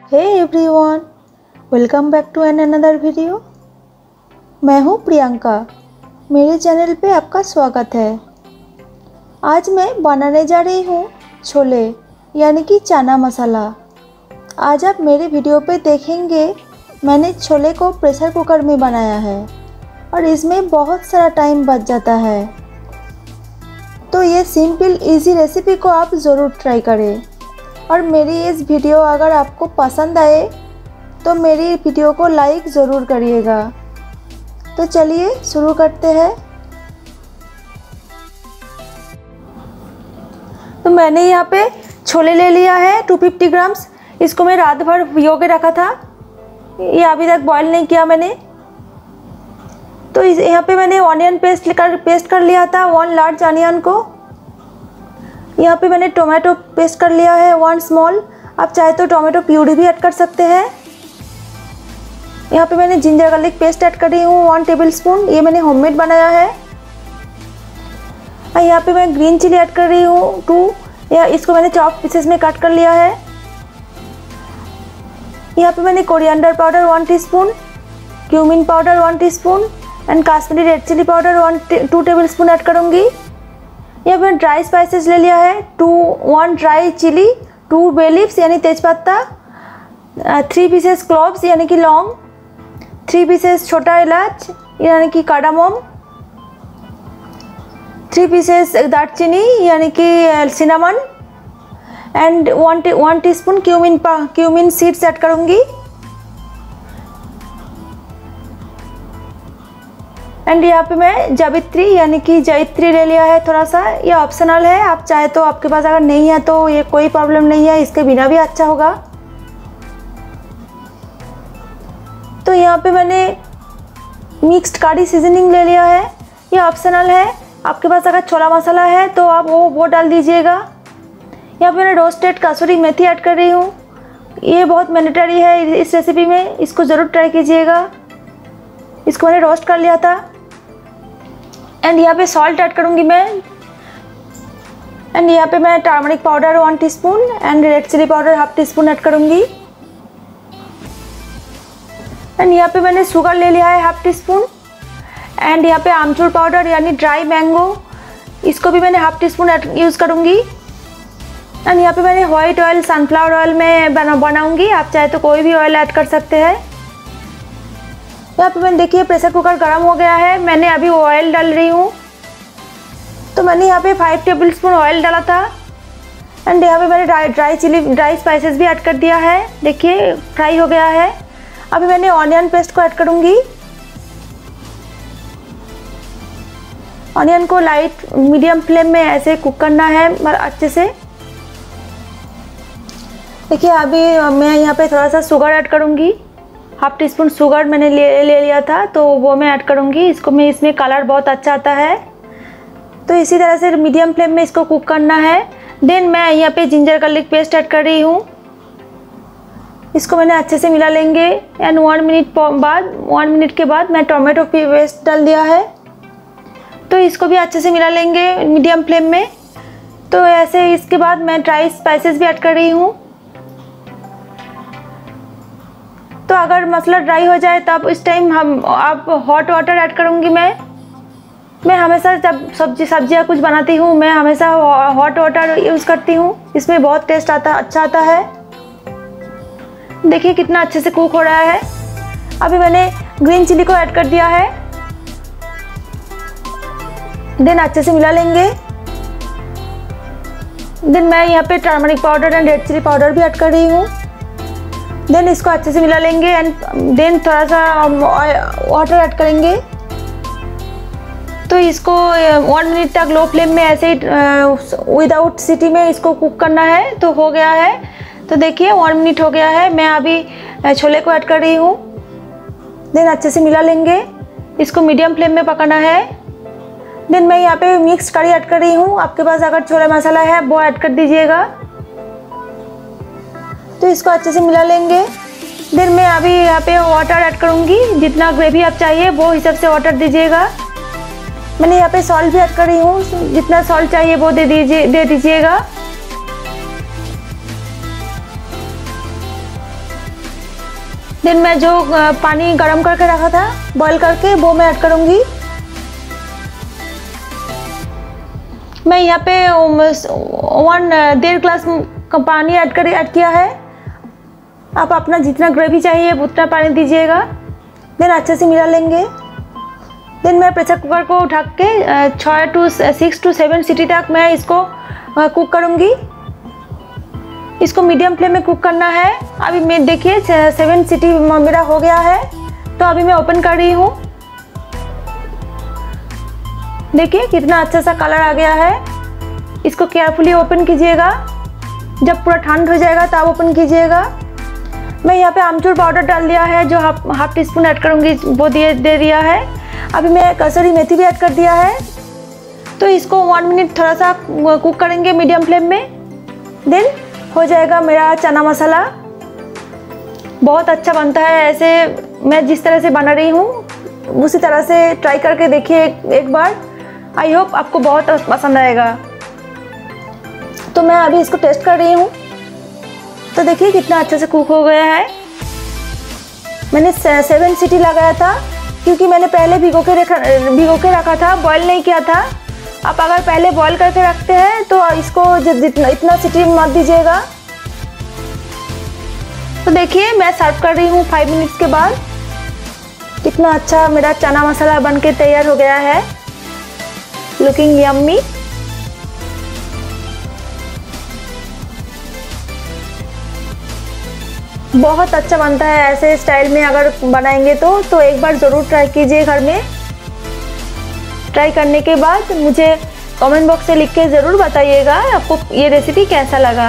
Hey everyone, welcome back to an another video. मैं हूँ प्रियंका। मेरे चैनल पे आपका स्वागत है। आज मैं बनाने जा रही हूँ छोले यानी कि चना मसाला। आज आप मेरे वीडियो पे देखेंगे मैंने छोले को प्रेशर कुकर में बनाया है और इसमें बहुत सारा टाइम बच जाता है। तो ये सिंपल इजी रेसिपी को आप ज़रूर ट्राई करें और मेरी इस वीडियो अगर आपको पसंद आए तो मेरी वीडियो को लाइक ज़रूर करिएगा। तो चलिए शुरू करते हैं। तो मैंने यहाँ पे छोले ले लिया है 250 ग्राम्स। इसको मैं रात भर भिगो के रखा था, ये अभी तक बॉईल नहीं किया मैंने। तो यहाँ पे मैंने ऑनियन पेस्ट कर लिया था, 1 लार्ज ऑनियन को। यहाँ पे मैंने टोमेटो पेस्ट कर लिया है 1 स्मॉल। आप चाहे तो टोमेटो प्यूरी भी ऐड कर सकते हैं। यहाँ पे मैंने जिंजर गार्लिक पेस्ट ऐड कर रही हूँ 1 टेबलस्पून। ये मैंने होममेड बनाया है। और यहाँ पे मैं ग्रीन चिली ऐड कर रही हूँ 2। या इसको मैंने चॉप पीसेस में कट कर लिया है। यहाँ पे मैंने coriander powder 1 teaspoon, cumin powder 1 teaspoon and Kashmiri red chilli powder 2 tablespoon add करूँगी। यहाँ पे ड्राई स्पाइसेस ले लिया है 1 ड्राई चिली, 2 बे लीव्स यानी तेज़पत्ता, 3 पीसेस क्लोव्स यानी कि लौंग, 3 पीसेस छोटा इलाच यानी कि कार्डामम, 3 पीसेस दालचीनी यानी कि cinnamon and 1 teaspoon cumin seeds add करूँगी। एंड यहाँ पे मैं जावित्री यानी कि जावित्री ले लिया है थोड़ा सा। ये ऑप्शनल है, आप चाहे तो, आपके पास अगर नहीं है तो ये कोई प्रॉब्लम नहीं है, इसके बिना भी अच्छा होगा। तो यहाँ पे मैंने मिक्स्ड करी सीजनिंग ले लिया है, ये ऑप्शनल है। आपके पास अगर छोला मसाला है तो आप वो डाल दीजिएगा। यहाँ पे मैंने रोस्टेड कसूरी मेथी ऐड कर रही हूँ, ये बहुत मैंडेटरी है इस रेसिपी में, इसको ज़रूर ट्राई कीजिएगा। इसको मैंने रोस्ट कर लिया था। एंड यहाँ पे सॉल्ट ऐड करूँगी मैं। एंड यहाँ पे मैं turmeric powder 1 teaspoon and red chilli powder 1/2 teaspoon add करूँगी। एंड यहाँ पे मैंने शुगर ले लिया है 1/2 टीस्पून। एंड यहाँ पे आमचूर पाउडर यानी ड्राई मैंगो, इसको भी मैंने 1/2 टीस्पून यूज़ करूँगी। एंड यहाँ पे मैंने व्हाइट ऑयल सनफ्लावर ऑयल में बनाऊँगी, आप चाहे तो कोई भी ऑयल ऐड कर सकते हैं। यहाँ पे मैंने देखिए प्रेशर कुकर गर्म हो गया है, मैंने अभी ऑयल डाल रही हूँ। तो मैंने यहाँ पे 5 टेबलस्पून ऑयल डाला था। एंड यहाँ पे मैंने ड्राई स्पाइसेस भी ऐड कर दिया है। देखिए फ्राई हो गया है। अभी मैंने ऑनियन पेस्ट को ऐड करूँगी। ऑनियन को लाइट मीडियम फ्लेम में ऐसे कुक करना है अच्छे से। देखिए अभी मैं यहाँ पे थोड़ा सा शुगर ऐड करूँगी, 1/2 टीस्पून शुगर मैंने ले लिया था, तो वो मैं ऐड करूँगी। इसमें कलर बहुत अच्छा आता है। तो इसी तरह से मीडियम फ्लेम में इसको कुक करना है। देन मैं यहाँ पे जिंजर गार्लिक पेस्ट ऐड कर रही हूँ, इसको मैंने अच्छे से मिला लेंगे। एंड 1 मिनट के बाद मैं टोमेटो पेस्ट डाल दिया है, तो इसको भी अच्छे से मिला लेंगे मीडियम फ्लेम में। तो ऐसे इसके बाद मैं ड्राई स्पाइसेस भी ऐड कर रही हूँ। तो अगर मसाला ड्राई हो जाए तब इस टाइम आप हॉट वाटर ऐड करूँगी। मैं हमेशा जब सब्जियाँ कुछ बनाती हूँ मैं हमेशा हॉट वाटर यूज़ करती हूँ, इसमें बहुत टेस्ट अच्छा आता है। देखिए कितना अच्छे से कुक हो रहा है। अभी मैंने ग्रीन चिली को ऐड कर दिया है। देन अच्छे से मिला लेंगे। देन मैं यहाँ पे turmeric powder and red chilli powder भी ऐड कर रही हूँ। देन इसको अच्छे से मिला लेंगे। एंड देन थोड़ा सा वाटर ऐड करेंगे। तो इसको 1 मिनट तक लो फ्लेम में ऐसे ही विदाउट सीटी में इसको कुक करना है। तो हो गया है। तो देखिए 1 मिनट हो गया है। मैं अभी छोले को ऐड कर रही हूँ। देन अच्छे से मिला लेंगे, इसको मीडियम फ्लेम में पकाना है। देन मैं यहाँ पे मिक्स करी ऐड कर रही हूँ, आपके पास अगर छोले मसाला है वो ऐड कर दीजिएगा। तो इसको अच्छे से मिला लेंगे। देन मैं अभी यहाँ पे वाटर ऐड करूँगी, जितना ग्रेवी आप चाहिए वो हिसाब से वाटर दीजिएगा। मैंने यहाँ पे सॉल्ट भी ऐड कर रही हूँ, जितना सॉल्ट चाहिए वो दे दीजिएगा। देन मैं जो पानी गरम करके रखा था बॉईल करके, वो मैं ऐड करूँगी। मैं यहाँ पे 1.5 गिलास का पानी ऐड किया है। आप अपना जितना ग्रेवी चाहिए उतना पानी दीजिएगा। देन अच्छे से मिला लेंगे। देन मैं प्रेशर कुकर को ढक के 6 to 7 सीटी तक मैं इसको कुक करूँगी। इसको मीडियम फ्लेम में कुक करना है। अभी मैं देखिए 7 सीटी मेरा हो गया है, तो अभी मैं ओपन कर रही हूँ। देखिए कितना अच्छा सा कलर आ गया है। इसको केयरफुली ओपन कीजिएगा। जब पूरा ठंड हो जाएगा तब ओपन कीजिएगा। मैं यहाँ पे आमचूर पाउडर डाल दिया है, जो हाफ टी स्पून ऐड करूँगी, वो दे दिया है। अभी मैं कसूरी मेथी भी ऐड कर दिया है। तो इसको 1 मिनट थोड़ा सा कुक करेंगे मीडियम फ्लेम में। देन हो जाएगा मेरा चना मसाला। बहुत अच्छा बनता है। ऐसे मैं जिस तरह से बना रही हूँ उसी तरह से ट्राई करके देखिए एक बार। आई होप आपको बहुत पसंद आएगा। तो मैं अभी इसको टेस्ट कर रही हूँ। तो देखिए कितना अच्छे से कुक हो गया है। मैंने 7 सीटी लगाया था, क्योंकि मैंने पहले भिगो के रखा था, बॉईल नहीं किया था। आप अगर पहले बॉईल करके रखते हैं तो इसको इतना सीटी मत दीजिएगा। तो देखिए मैं सर्व कर रही हूँ 5 मिनट्स के बाद। कितना अच्छा मेरा चना मसाला बनके तैयार हो गया है। Looking yummy. बहुत अच्छा बनता है। ऐसे स्टाइल में अगर बनाएंगे तो एक बार ज़रूर ट्राई कीजिए घर में। ट्राई करने के बाद मुझे कमेंट बॉक्स से लिख के ज़रूर बताइएगा आपको ये रेसिपी कैसा लगा।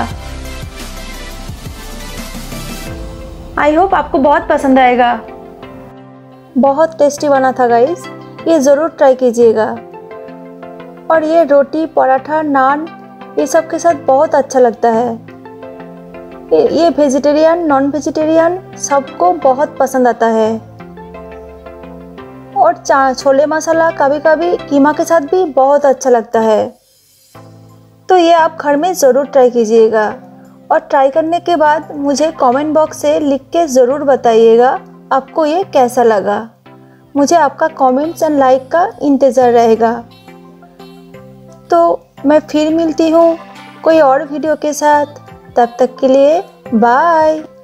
आई होप आपको बहुत पसंद आएगा। बहुत टेस्टी बना था गाइस, ये ज़रूर ट्राई कीजिएगा। और ये रोटी, पराठा, नान ये सब के साथ बहुत अच्छा लगता है। ये वेजिटेरियन, नॉन वेजिटेरियन सबको बहुत पसंद आता है। और छोले मसाला कभी कभी कीमा के साथ भी बहुत अच्छा लगता है। तो ये आप घर में ज़रूर ट्राई कीजिएगा। और ट्राई करने के बाद मुझे कमेंट बॉक्स से लिख के ज़रूर बताइएगा आपको ये कैसा लगा। मुझे आपका कमेंट्स एंड लाइक का इंतज़ार रहेगा। तो मैं फिर मिलती हूँ कोई और वीडियो के साथ। तब तक के लिए बाय।